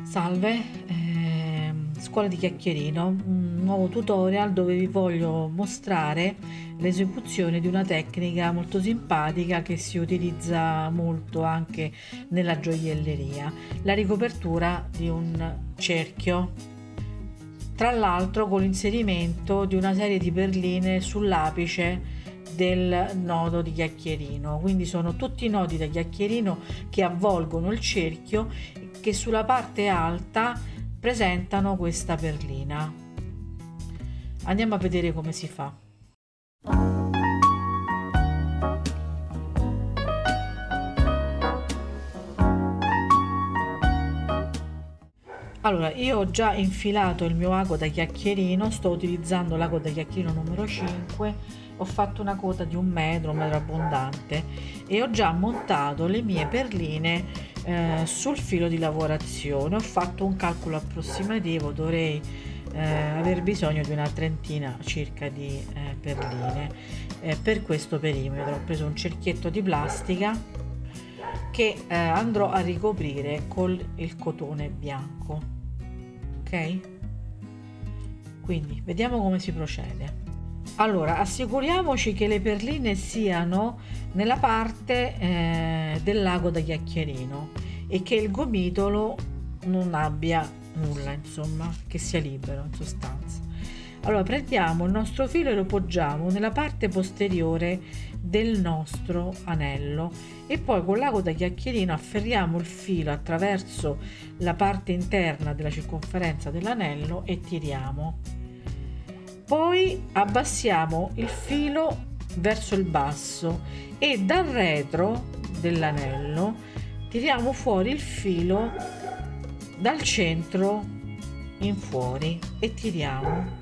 Salve, Scuola di Chiacchierino, un nuovo tutorial dove vi voglio mostrare l'esecuzione di una tecnica molto simpatica che si utilizza molto anche nella gioielleria, la ricopertura di un cerchio, tra l'altro con l'inserimento di una serie di perline sull'apice del nodo di chiacchierino. Quindi sono tutti i nodi da chiacchierino che avvolgono il cerchio, che sulla parte alta presentano questa perlina. Andiamo a vedere come si fa. Allora, io ho già infilato il mio ago da chiacchierino, sto utilizzando l'ago da chiacchierino numero 5, ho fatto una coda di 1 metro abbondante e ho già montato le mie perline sul filo di lavorazione. Ho fatto un calcolo approssimativo, dovrei aver bisogno di una trentina circa di perline per questo perimetro. Ho preso un cerchietto di plastica che andrò a ricoprire con il cotone bianco. Ok, quindi vediamo come si procede. Allora, assicuriamoci che le perline siano nella parte dell'ago da chiacchierino e che il gomitolo non abbia nulla, insomma, che sia libero in sostanza. Allora, prendiamo il nostro filo e lo poggiamo nella parte posteriore del nostro anello e poi con l'ago da chiacchierino afferriamo il filo attraverso la parte interna della circonferenza dell'anello e tiriamo. Poi abbassiamo il filo verso il basso e dal retro dell'anello tiriamo fuori il filo dal centro in fuori e tiriamo.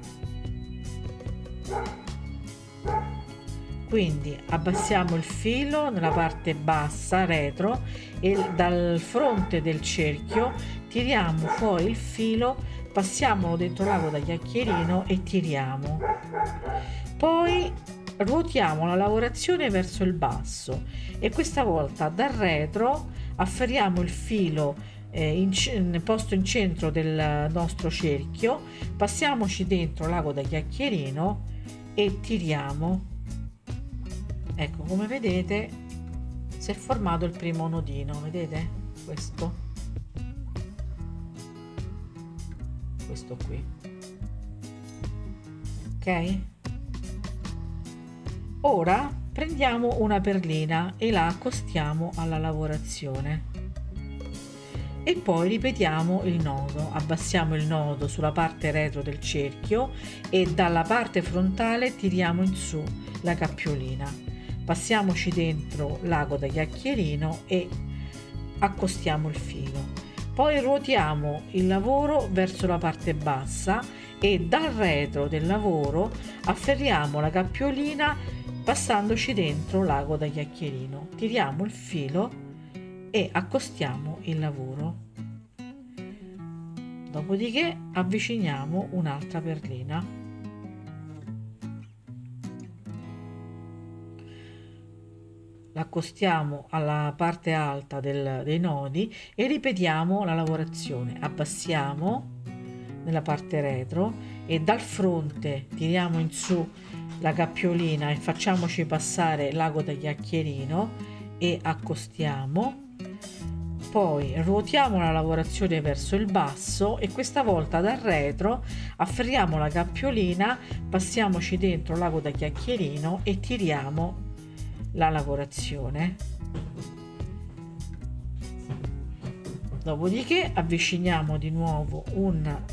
Quindi abbassiamo il filo nella parte bassa retro e dal fronte del cerchio tiriamo fuori il filo, passiamolo dentro l'ago da chiacchierino e tiriamo. Poi ruotiamo la lavorazione verso il basso e questa volta dal retro afferriamo il filo posto in centro del nostro cerchio, passiamoci dentro l'ago da chiacchierino e tiriamo. Ecco, come vedete si è formato il primo nodino, vedete questo qui. Ok, ora prendiamo una perlina e la accostiamo alla lavorazione e poi ripetiamo il nodo. Abbassiamo il nodo sulla parte retro del cerchio e dalla parte frontale tiriamo in su la cappiolina, passiamoci dentro l'ago da chiacchierino e accostiamo il filo. Poi ruotiamo il lavoro verso la parte bassa e dal retro del lavoro afferriamo la cappiolina passandoci dentro l'ago da chiacchierino, tiriamo il filo e accostiamo il lavoro. Dopodiché avviciniamo un'altra perlina. L'accostiamo alla parte alta dei nodi e ripetiamo la lavorazione. Abbassiamo nella parte retro e dal fronte tiriamo in su la cappiolina e facciamoci passare l'ago da chiacchierino e accostiamo. Poi ruotiamo la lavorazione verso il basso e questa volta dal retro afferriamo la cappiolina, passiamoci dentro l'ago da chiacchierino e tiriamo la lavorazione. Dopodiché avviciniamo di nuovo una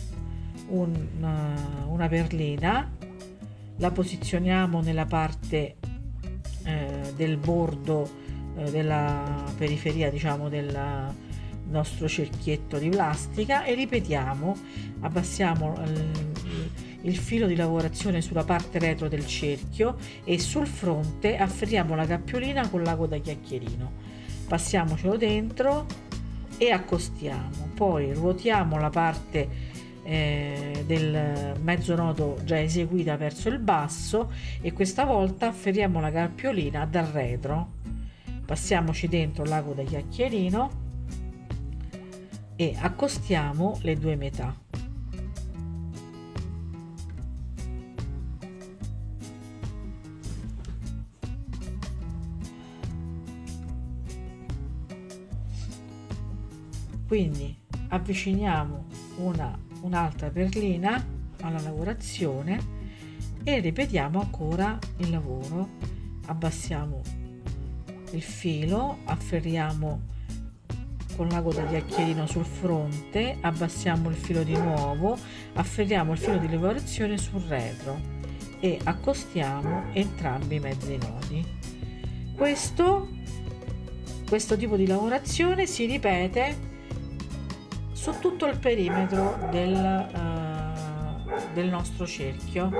perlina, la posizioniamo nella parte del bordo della periferia, diciamo, del nostro cerchietto di plastica e ripetiamo. Abbassiamo il filo di lavorazione sulla parte retro del cerchio e sul fronte afferriamo la cappiolina con l'ago da chiacchierino, passiamocelo dentro e accostiamo. Poi ruotiamo la parte del mezzo nodo già eseguita verso il basso e questa volta afferriamo la cappiolina dal retro, passiamoci dentro l'ago da chiacchierino e accostiamo le due metà. Quindi avviciniamo un'altra perlina alla lavorazione e ripetiamo ancora il lavoro. Abbassiamo il filo, afferriamo con l'ago da chiacchierino sul fronte, abbassiamo il filo di nuovo, afferriamo il filo di lavorazione sul retro e accostiamo entrambi i mezzi nodi. Questo tipo di lavorazione si ripete su tutto il perimetro del nostro cerchio.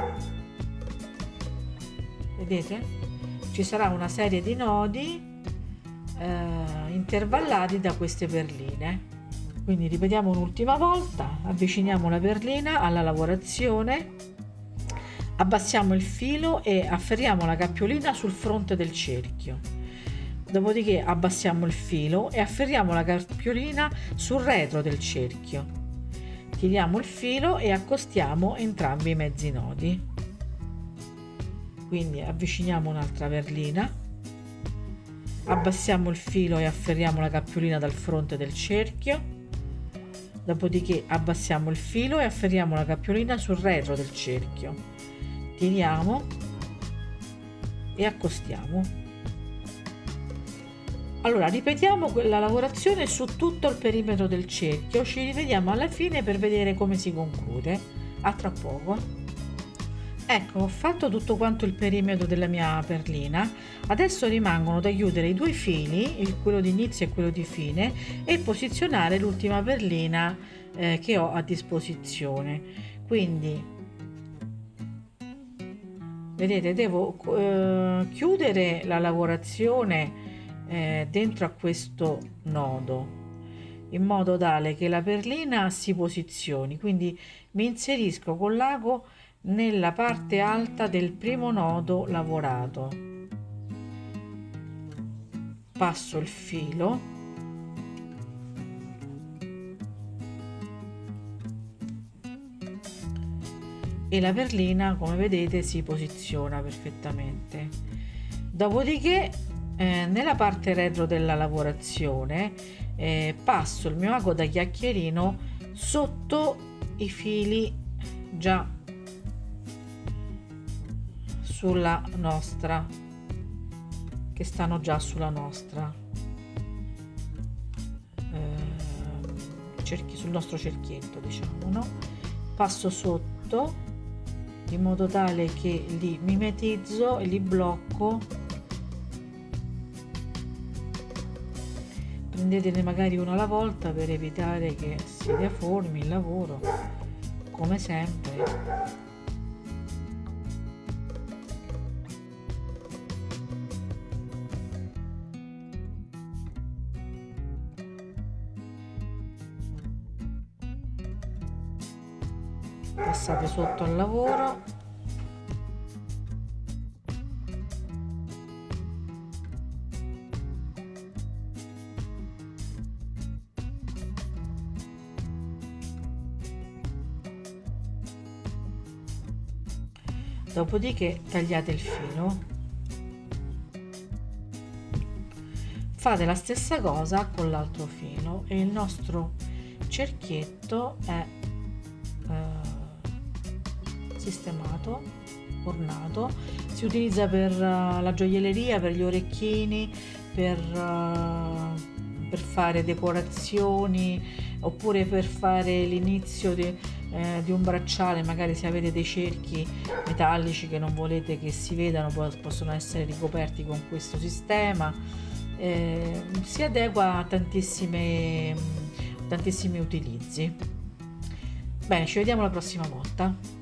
Vedete? Ci sarà una serie di nodi intervallati da queste perline. Quindi ripetiamo un'ultima volta: avviciniamo la perlina alla lavorazione, abbassiamo il filo e afferriamo la cappiolina sul fronte del cerchio. Dopodiché abbassiamo il filo e afferriamo la cappiolina sul retro del cerchio. Tiriamo il filo e accostiamo entrambi i mezzi nodi. Quindi avviciniamo un'altra perlina, abbassiamo il filo e afferriamo la cappiolina dal fronte del cerchio. Dopodiché abbassiamo il filo e afferriamo la cappiolina sul retro del cerchio. Tiriamo e accostiamo. Allora ripetiamo la lavorazione su tutto il perimetro del cerchio, ci rivediamo alla fine per vedere come si conclude. A tra poco. Ecco, ho fatto tutto quanto il perimetro della mia perlina. Adesso rimangono da chiudere i due fili, quello di inizio e quello di fine, e posizionare l'ultima perlina che ho a disposizione. Quindi vedete, devo chiudere la lavorazione dentro a questo nodo in modo tale che la perlina si posizioni. Quindi mi inserisco con l'ago nella parte alta del primo nodo lavorato, passo il filo e la perlina, come vedete, si posiziona perfettamente. Dopodiché nella parte retro della lavorazione passo il mio ago da chiacchierino sotto i fili già sulla nostra, che stanno già sulla nostra sul nostro cerchietto, diciamo, no? Passo sotto in modo tale che li mimetizzo e li blocco. Prendetene magari uno alla volta per evitare che si deformi il lavoro, come sempre. Passate sotto al lavoro. Dopodiché tagliate il filo, fate la stessa cosa con l'altro filo e il nostro cerchietto è sistemato, ornato. Si utilizza per la gioielleria, per gli orecchini, per fare decorazioni, oppure per fare l'inizio di un bracciale. Magari se avete dei cerchi metallici che non volete che si vedano, possono essere ricoperti con questo sistema. Si adegua a tantissimi utilizzi. Bene, ci vediamo la prossima volta.